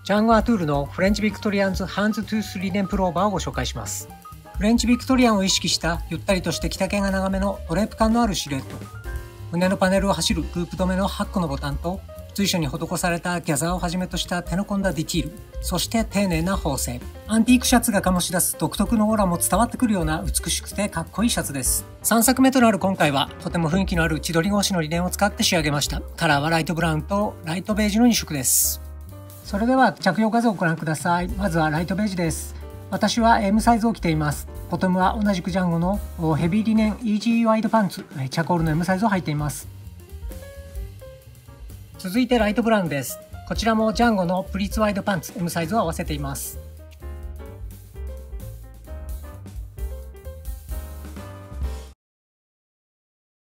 ジャンゴアトゥールのフレンチビクトリアンズハンズトゥースリネンプローバーをご紹介します。フレンチビクトリアンを意識したゆったりとして着丈が長めのドレープ感のあるシルエット。胸のパネルを走るループ止めの8個のボタンと随所に施されたギャザーをはじめとした手の込んだディティール、そして丁寧な縫製。アンティークシャツが醸し出す独特のオーラも伝わってくるような美しくてかっこいいシャツです。3作目となる今回はとても雰囲気のある千鳥格子のリネンを使って仕上げました。カラーはライトブラウンとライトベージュの2色です。それでは着用画像をご覧ください。まずはライトベージュです。私は M サイズを着ています。ボトムは同じくジャンゴのヘビーリネンイージーワイドパンツ、チャコールの M サイズを履いています。続いてライトブラウンです。こちらもジャンゴのプリーツワイドパンツ M サイズを合わせています。